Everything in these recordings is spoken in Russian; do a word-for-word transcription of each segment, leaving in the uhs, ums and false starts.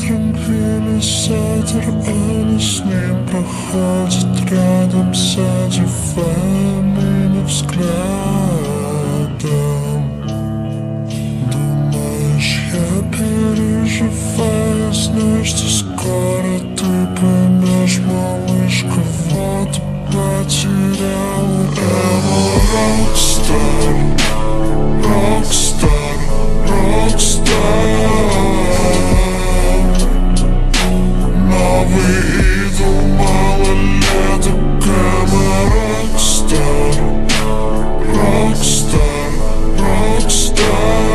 транквилизатор, они с ним проходят рядом, задевая меня взглядом. Думаешь, я переживаю, знаю, что скоро ты поймешь, малышка, вот потеряла. Эва рокстар, рокстар, рокстар. Новый идол малолеток, Эва рокстар, рокстар, рокстар.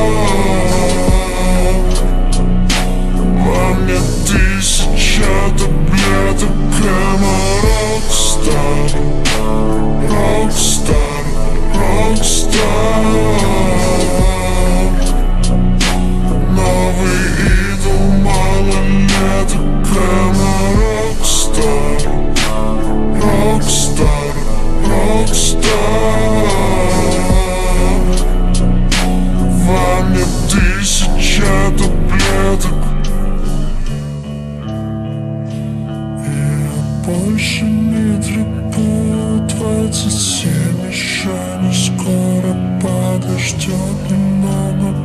Во мне тысяча таблеток, Эва рокстар, рокстар, рокстар. Новый идол малолеток, Эва рокстар, рокстар, рокстар. Во мне тысяча таблеток. Больше не трепует двадцать семь, еще не скоро подождет немного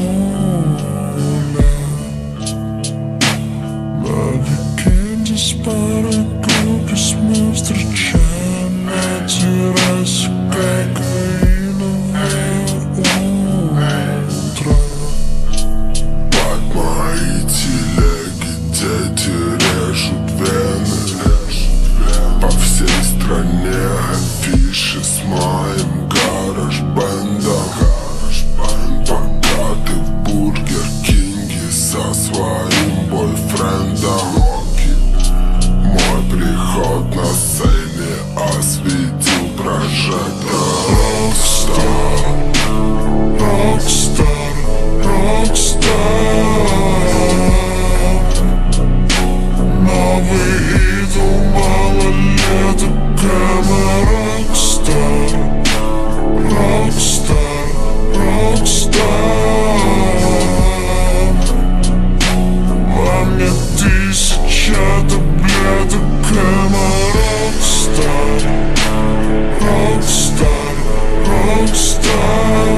боли. На викенде с парой группис мы встречаем на террасе кокаиновое утро. Под мои телеги дети режут вены. По всей стране афиши с моим гараж-бендом. Пока ты в Бургер Кинге со своим бойфрендом. Мой приход на сцене осветил прожектор. Рокстар, рокстар, рокстар. Новый идол малолеток, Эва рокстар, рокстар, рокстар. Во мне тысяча таблеток, Эва рокстар, рокстар, рокстар.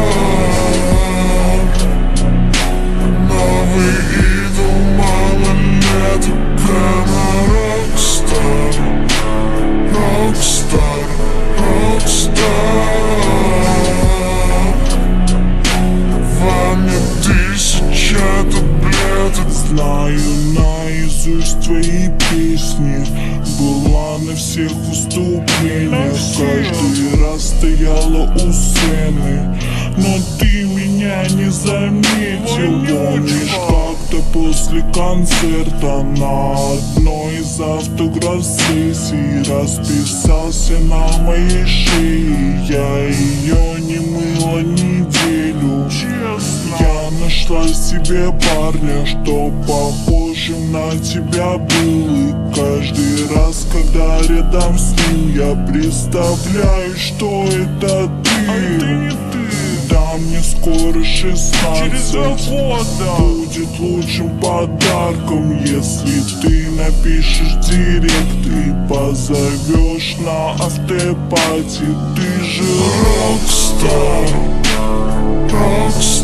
Новый идол малолеток, Эва рокстар, рокстар, рокстар. Во мне тысяча таблеток. Знаю наизусть твои песни, была на всех выступлениях, каждый раз стояла у сцены, но ты меня не заметил. Помнишь, как-то после концерта на одной из автограф-сессий расписался на моей шее. Я ее не мыла неделю. Я нашла себе парня, что похожим на тебя был. И каждый раз, когда рядом с ним, я представляю, что это ты. Да, мне скоро шестнадцать. Будет лучшим подарком, если ты напишешь директ и позовешь на афтерпати. Ты же рокстар, рокстар.